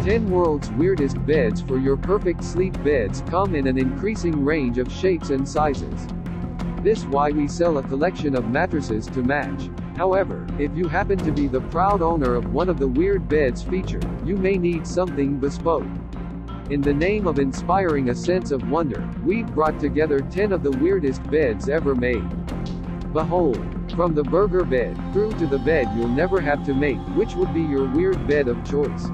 10 World's Weirdest Beds. For your perfect sleep, beds come in an increasing range of shapes and sizes. This why we sell a collection of mattresses to match. However, if you happen to be the proud owner of one of the weird beds featured, you may need something bespoke. In the name of inspiring a sense of wonder, we've brought together 10 of the weirdest beds ever made. Behold, from the burger bed, through to the bed you'll never have to make, which would be your weird bed of choice?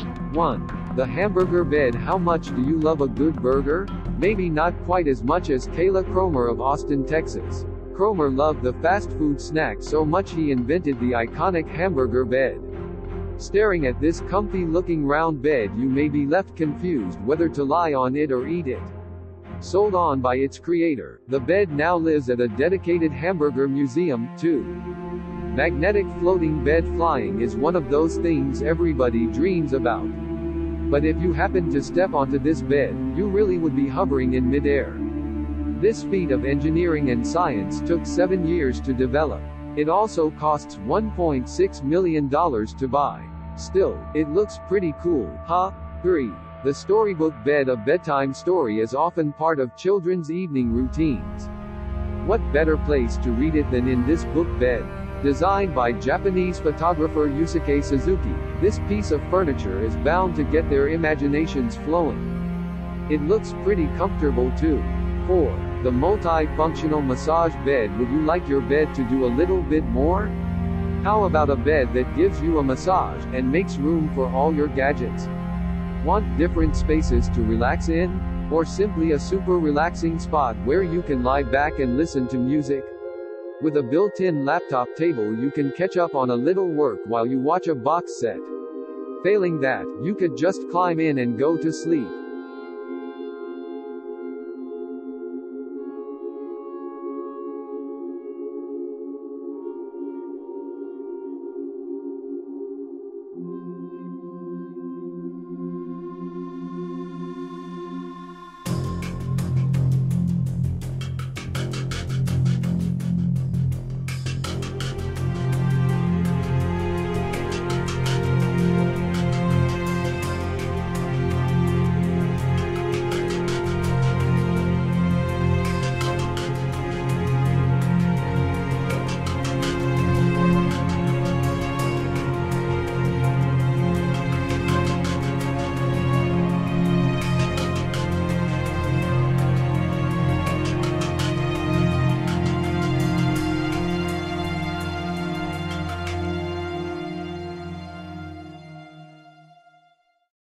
1. The hamburger bed. How much do you love a good burger? Maybe not quite as much as Kayla Cromer of Austin, Texas. Cromer loved the fast food snack so much he invented the iconic hamburger bed. Staring at this comfy-looking round bed, you may be left confused whether to lie on it or eat it. Sold on by its creator, the bed now lives at a dedicated hamburger museum, too. Magnetic floating bed. Flying is one of those things everybody dreams about. But if you happen to step onto this bed, you really would be hovering in midair. This feat of engineering and science took 7 years to develop. It also costs $1.6 million to buy. Still, it looks pretty cool, huh? 3. The storybook bed. A bedtime story is often part of children's evening routines. What better place to read it than in this book bed? Designed by Japanese photographer Yusuke Suzuki, this piece of furniture is bound to get their imaginations flowing. It looks pretty comfortable too. 4. The multi-functional massage bed. Would you like your bed to do a little bit more? How about a bed that gives you a massage, and makes room for all your gadgets? Want different spaces to relax in? Or simply a super relaxing spot where you can lie back and listen to music? With a built-in laptop table, you can catch up on a little work while you watch a box set. Failing that, you could just climb in and go to sleep.